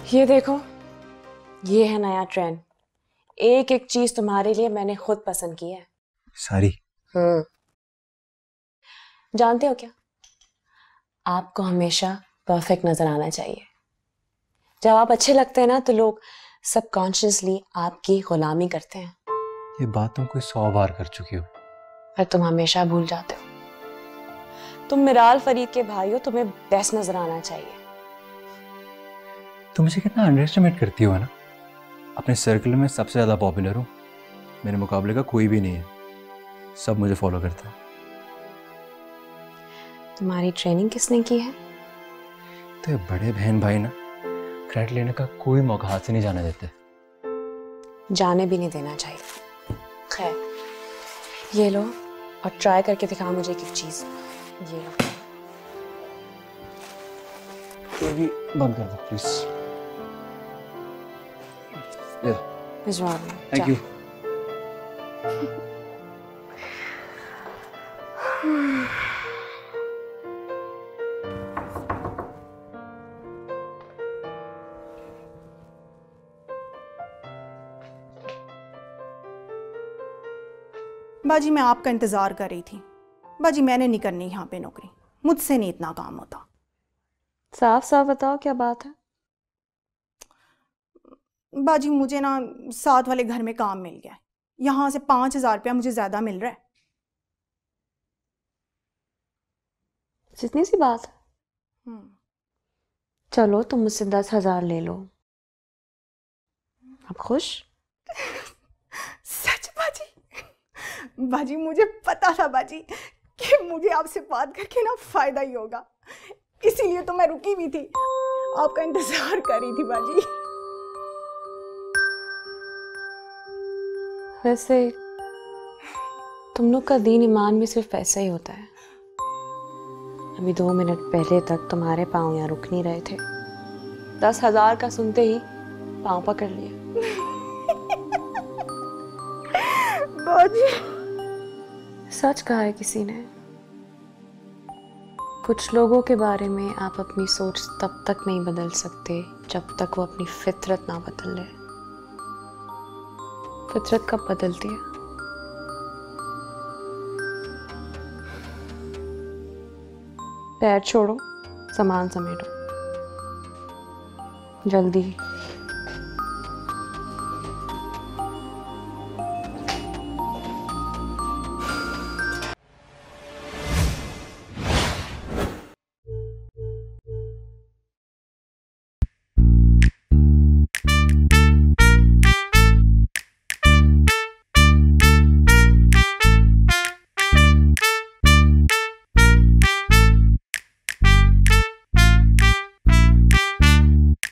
ये देखो, ये है नया ट्रेंड। एक एक चीज तुम्हारे लिए मैंने खुद पसंद की है। सारी? जानते हो क्या, आपको हमेशा परफेक्ट नजर आना चाहिए। जब आप अच्छे लगते हैं ना तो लोग सबकॉन्शियसली आपकी गुलामी करते हैं। ये बात तुम कोई 100 बार कर चुकी हो। पर तुम हमेशा भूल जाते हो। तुम मिराल फरीद के भाई हो, तुम्हें बेस्ट नजर आना चाहिए। तुम मुझे कितना अंडर एस्टिमेट करती हो ना। अपने सर्कल में सबसे ज्यादा पॉपुलर हूँ, मेरे मुकाबले का कोई भी नहीं है। सब मुझे फॉलो करता है। तुम्हारी ट्रेनिंग किसने की है? तो ये बड़े बहन भाई ना क्रेडिट लेने का कोई मौका हाथ से नहीं जाने देते। जाने भी नहीं देना चाहिए। खैर, ये लो और ट्राई करके दिखाओ मुझे एक चीज। ये लो। ये भी बंद कर दो प्लीज। भिजवा दो। Thank you. बाजी, मैं आपका इंतजार कर रही थी। बाजी, मैंने नहीं करनी यहाँ पे नौकरी, मुझसे नहीं इतना काम होता। साफ साफ बताओ क्या बात है। बाजी, मुझे ना साथ वाले घर में काम मिल गया है। यहाँ से 5,000 रुपया मुझे ज्यादा मिल रहा है। जितनी सी बात है। चलो तुम मुझसे 10,000 ले लो। अब खुश? सच बाजी? बाजी, मुझे पता था बाजी कि मुझे आपसे बात करके ना फायदा ही होगा, इसीलिए तो मैं रुकी भी थी, आपका इंतजार कर रही थी बाजी। वैसे तुम लोग का दीन ईमान में सिर्फ पैसा ही होता है। अभी 2 मिनट पहले तक तुम्हारे पाँव यहाँ रुक नहीं रहे थे। 10,000 का सुनते ही पाँव पकड़ लिया। बाजी, सच कहा है किसी ने, कुछ लोगों के बारे में आप अपनी सोच तब तक नहीं बदल सकते जब तक वो अपनी फितरत ना बदल ले। फितरत कब बदलती है? पैर छोड़ो, सामान समेटो, जल्दी।